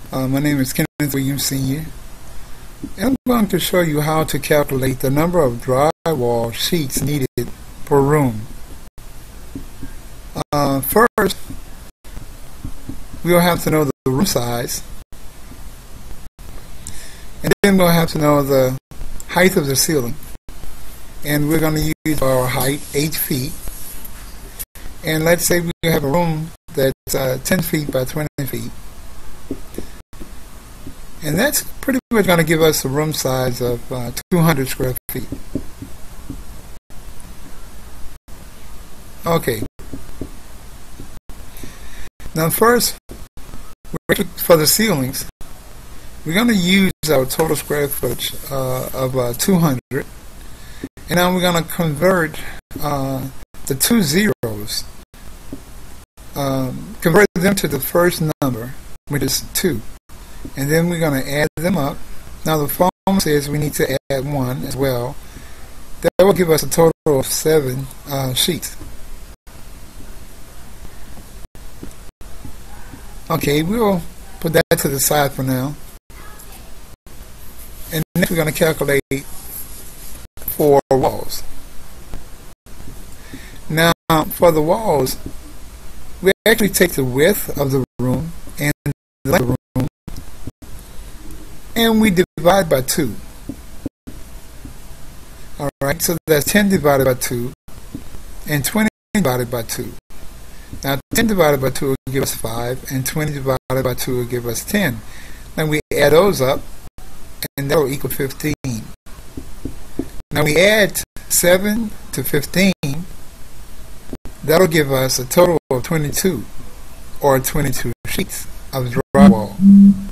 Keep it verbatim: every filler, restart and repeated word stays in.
Uh, my name is Kenneth Williams, Senior and I'm going to show you how to calculate the number of drywall sheets needed per room. Uh, first, we'll have to know the room size, and then we'll have to know the height of the ceiling. And we're going to use our height, eight feet. And let's say we have a room that's uh, ten feet by twenty feet. And that's pretty much going to give us a room size of uh, two hundred square feet. Okay. Now first, for the ceilings, we're going to use our total square footage uh, of uh, two hundred. And now we're going to convert uh, the two zeros, um, convert them to the first number, which is two. And then we're going to add them up. Now the formula says we need to add one as well. That will give us a total of seven uh, sheets. Okay, we'll put that to the side for now. And next we're going to calculate for walls. Now for the walls, we actually take the width of the room and the length of the room, and we divide by two. Alright, so that's ten divided by two, and twenty divided by two. Now ten divided by two will give us five, and twenty divided by two will give us ten. Then we add those up, and that will equal fifteen. Now we add seven to fifteen, that'll give us a total of twenty-two, or twenty-two sheets of drywall.